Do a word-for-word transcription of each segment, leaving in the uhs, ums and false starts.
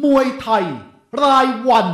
มวยไทยรายวัน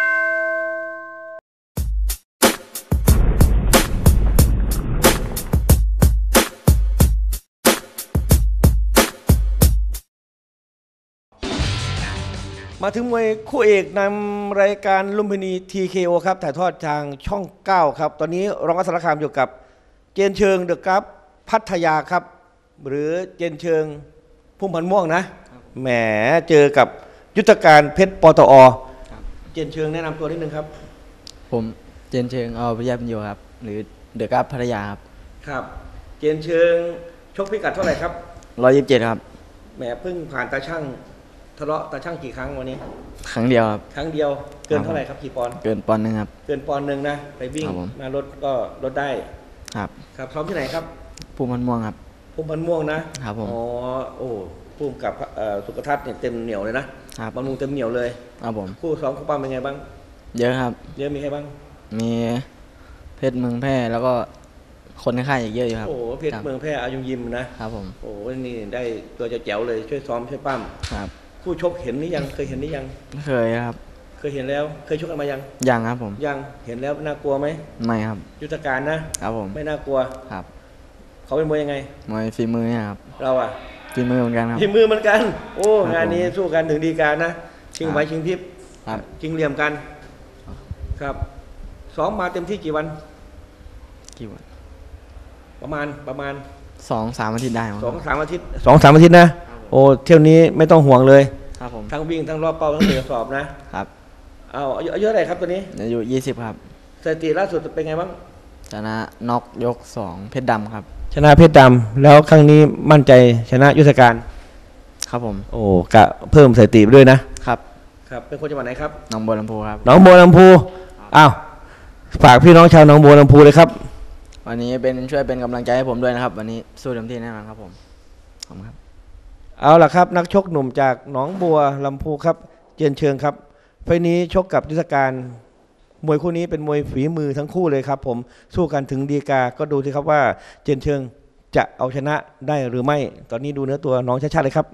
มาถึงมวยคู่เอกนำรายการลุมพินี ที เค โอ ครับถ่ายทอดทางช่องเก้าครับตอนนี้รองอัศรคามอยู่กับเจนเชิงเดอะกราฟพัทยาครับหรือเจนเชิงพุ่มพันม่วงนะแหมเจอกับยุทธการเพชรปตอเจนเชิงแนะนำตัวนิดนึงครับผมเจนเชิงเอาพิยาพิญโยครับหรือเดอะกราฟพัทยาครับครับเจนเชิงชกพิกัดเท่าไหร่ครับร้อยยี่สิบเจ็ดครับแหมเพิ่งผ่านตาช่างทะเลาะตาช่างกี่ครั้งวันนี้ครั้งเดียวครับครั้งเดียวเกินเท่าไหร่ครับกี่ปอนด์เกินปอนด์หนึ่งครับเกินปอนด์หนึ่งนะไปวิ่งมารถก็ลดได้ครับครับซ้อมที่ไหนครับภูมิพันม่วงครับภูมิพันม่วงนะครับผมอ๋อโอ้ภูมิกับสุขทัศน์เนี่ยเต็มเหนียวเลยนะครับบำรุงเต็มเหนียวเลยครับผมคู่ซ้อมคู่ปั้มเป็นไงบ้างเยอะครับเยอะมีใครบ้างมีเพชรเมืองแพร่แล้วก็คนในค่ายอีกเยอะอยู่ครับโอ้เพชรเมืองแพร่อายุยิมนะครับผมโอ้นี่ได้ตัวแจ๋วเลยช่วยซ้อมช่วยปั้มครับคู่ชกเห็นหรือยังเคยเห็นหรือยังเคยครับเคยเห็นแล้วเคยชกกันมายังยังครับผมยังเห็นแล้วน่ากลัวไหมไม่ครับยุทธการนะครับผมไม่น่ากลัวครับเขาเป็นมวยยังไงมวยฝีมือเนี่ยครับเราอะฝีมือเหมือนกันครับฝีมือเหมือนกันโอ้งานนี้สู้กันถึงดีการนะชิงไหวชิงพริบครับชิงเหลี่ยมกันครับซ้อมมาเต็มที่กี่วันกี่วันประมาณประมาณสองสามอาทิตย์ได้สองสามอาทิตย์สองสามอาทิตย์นะโอ้เที่ยวนี้ไม่ต้องห่วงเลยครับผมทั้งวิ่งทั้งรอบเป้าทั้งเดือดสอบนะครับเอาอายุเท่าไหร่ครับตัวนี้อายุยี่สิบครับสถิติล่าสุดเป็นไงบ้างชนะน็อกยกสองเพชรดำครับชนะเพชรดำแล้วครั้งนี้มั่นใจชนะยุทธการครับผมโอ้กะเพิ่มสถิติไปด้วยนะครับครับเป็นคนจังหวัดไหนครับหนองบัวลำพูครับหนองบัวลำพูอ้าวฝากพี่น้องชาวหนองบัวลำพูเลยครับวันนี้เป็นช่วยเป็นกำลังใจให้ผมด้วยนะครับวันนี้สู้เต็มที่แน่นอนครับผมขอบคุณครับเอาล่ะครับนักชกหนุ่มจากหนองบัวลำพูครับเจนเชิงครับไฟนี้ชกกับยุทธการมวยคู่นี้เป็นมวยฝีมือทั้งคู่เลยครับผมสู้กันถึงดีกาก็ดูสิครับว่าเจนเชิงจะเอาชนะได้หรือไม่ตอนนี้ดูเนื้อตัวน้องชัดๆเลยครับ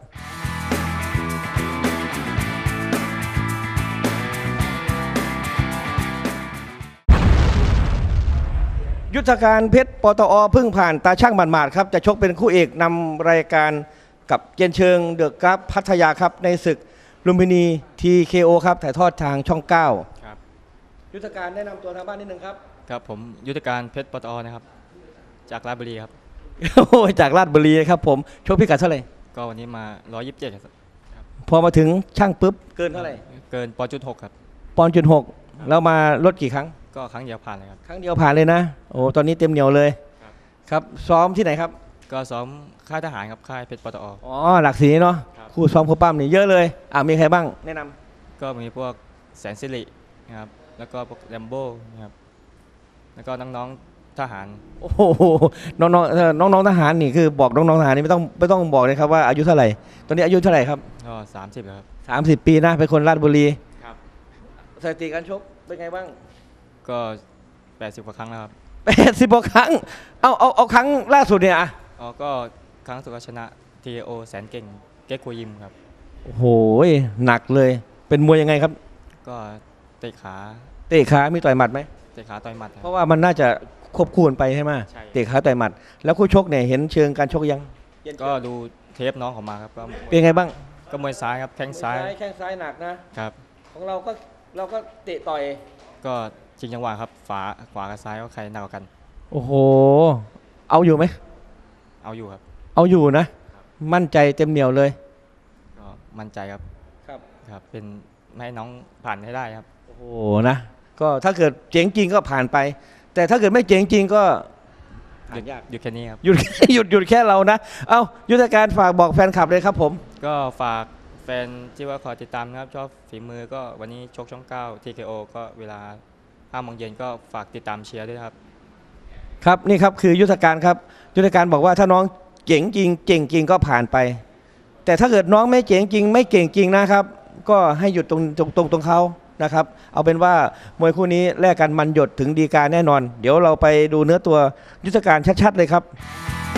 ยุทธการเพชรปตอเพิ่งผ่านตาช่างหมาดๆครับจะชกเป็นคู่เอกนำรายการกับเจนเชิงเดอะกราฟพัทยาครับในศึกลุมพินี ที เค โอ ครับถ่ายทอดทางช่องเก้าครับยุทธการแนะนำตัวทางบ้านนิดนึงครับครับผมยุทธการเพชรปตอนะครับจากราชบุรีครับจากราชบุรีครับผมชกพิกัดเท่าไหร่ก็วันนี้มาร้อยยี่สิบเจ็ดครับพอมาถึงช่างปุ๊บเกินเท่าไหร่เกินปอนด์จุดหกครับปอนด์จุดหกแล้วมาลดกี่ครั้งก็ครั้งเดียวผ่านเลยครับครั้งเดียวผ่านเลยนะโอ้ตอนนี้เต็มเหนียวเลยครับซ้อมที่ไหนครับก็ซ้อมค่ายทหารครับค่ายเพชรปตออ๋อหลักสีเนาะคู่ซ้อมคู่ปั้มนี่เยอะเลยอ่ามีใครบ้างแนะนำก็มีพวกแสนสิรินะครับแล้วก็พวกแรมโบ้นะครับแล้วก็น้องๆทหารโอ้โหน้องๆน้องๆทหารนี่คือบอกน้องๆทหารนี่ไม่ต้องไม่ต้องบอกเลยครับว่าอายุเท่าไหร่ตอนนี้อายุเท่าไหร่ครับก็สามสิบครับสามสิบปีนะเป็นคนราชบุรีครับสถิติการชกเป็นไงบ้างก็แปดสิบกว่าครั้งแล้วครับแปดสิบกว่าครั้งเอาเอาเอาครั้งล่าสุดเนี่ยอ่ะอ๋อก็ครั้งสุดชนะ ที เค โอ แสนเก่งเก๊กโคยิมครับโอ้โหหนักเลยเป็นมวยยังไงครับก็เตะขาเตะขามีต่อยหมัดไหมเตะขาต่อยหมัดเพราะว่ามันน่าจะควบคู่กันไปใช่ไหมเตะขาต่อยหมัดแล้วคู่ชกเนี่ยเห็นเชิงการชกยังก็ดูเทปน้องของมาครับก็เป็นไงบ้างก็มวยซ้ายครับแข้งซ้ายแข้งซ้ายหนักนะครับของเราก็เราก็เตะต่อยก็จริงจังหวะครับฝาขวากับซ้ายก็ใครหนักกว่ากันโอ้โหเอาอยู่ไหมเอาอยู่ครับเอาอยู่นะมั่นใจเต็มเหนียวเลยก็มั่นใจครับครับครับเป็นให้น้องผ่านให้ได้ครับโอ้โหนะก็ถ้าเกิดเจ๋งจริงก็ผ่านไปแต่ถ้าเกิดไม่เจ๋งจริงก็หยุดหยุดแค่นี้ครับหยุดหยุดหยุดแค่เรานะเอายุทธการฝากบอกแฟนคลับเลยครับผมก็ฝากแฟนที่ว่าคอยติดตามนะครับชอบฝีมือก็วันนี้ชกช่องเก้า ที เค โอ ก็เวลาห้าโมงเย็นก็ฝากติดตามเชียร์ด้วยครับครับนี่ครับคือยุทธการครับยุทธการบอกว่าถ้าน้องเจ๋งจริงเก่งจริงก็ผ่านไปแต่ถ้าเกิดน้องไม่เจ๋งจริงไม่เก่งจริงนะครับก็ให้หยุดตรงตรงตรงตรงเขานะครับเอาเป็นว่ามวยคู่นี้แลกกันมันหยดถึงดีกาแน่นอนเดี๋ยวเราไปดูเนื้อตัวยุทธการชัดๆเลยครับ